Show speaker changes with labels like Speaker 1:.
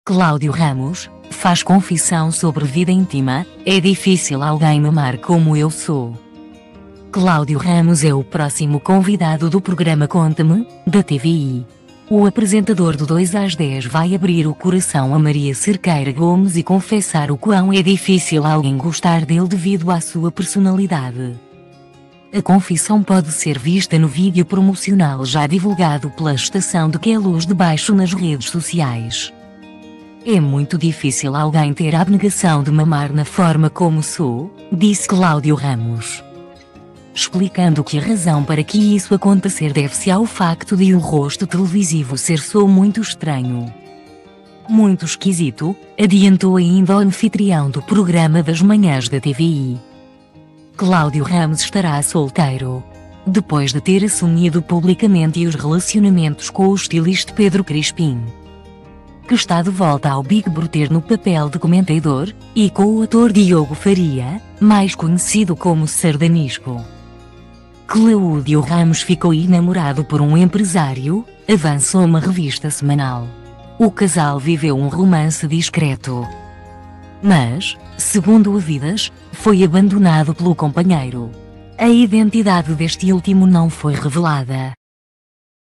Speaker 1: Cláudio Ramos faz confissão sobre vida íntima. É difícil alguém me amar como eu sou. Cláudio Ramos é o próximo convidado do programa Conta-me, da TVI. O apresentador do 2 às 10 vai abrir o coração a Maria Cerqueira Gomes e confessar o quão é difícil alguém gostar dele devido à sua personalidade. A confissão pode ser vista no vídeo promocional já divulgado pela estação de Que é Luz de Baixo nas redes sociais. É muito difícil alguém ter a abnegação de me amar na forma como sou, disse Cláudio Ramos. Explicando que a razão para que isso acontecer deve-se ao facto de o rosto televisivo ser só muito estranho. Muito esquisito, adiantou ainda o anfitrião do programa das manhãs da TVI. Cláudio Ramos estará solteiro. Depois de ter assumido publicamente os relacionamentos com o estilista Pedro Crispim, que está de volta ao Big Brother no papel de comentador, e com o ator Diogo Faria, mais conhecido como Sardanisco. Cláudio Ramos ficou enamorado por um empresário, avançou uma revista semanal. O casal viveu um romance discreto, mas, segundo Avidas, foi abandonado pelo companheiro. A identidade deste último não foi revelada.